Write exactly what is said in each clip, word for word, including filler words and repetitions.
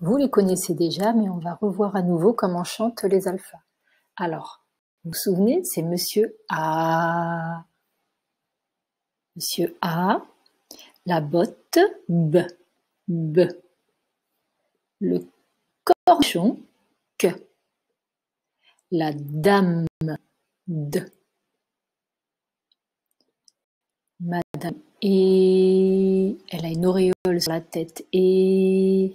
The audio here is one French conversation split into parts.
Vous les connaissez déjà, mais on va revoir à nouveau comment chantent les alphas. Alors, vous vous souvenez, c'est Monsieur A. Monsieur A, la botte B, B, le cornichon Q, la dame D, Madame E, elle a une auréole sur la tête et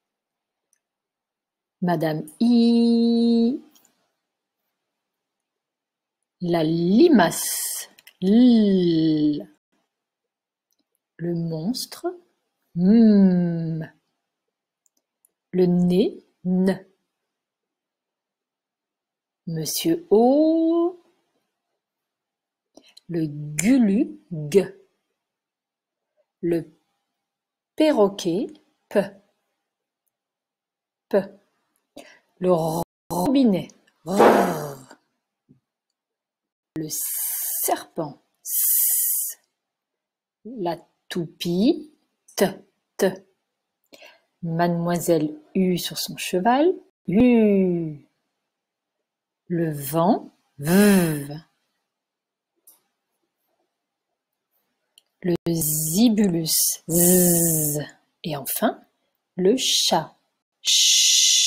Madame I, la limace L, le monstre M, le nez N, Monsieur O, le gulu G, le perroquet P, P, le robinet R, le serpent S, la toupie T, T, Mademoiselle U sur son cheval U, le vent V, le zibulus Z, et enfin le chat Ch.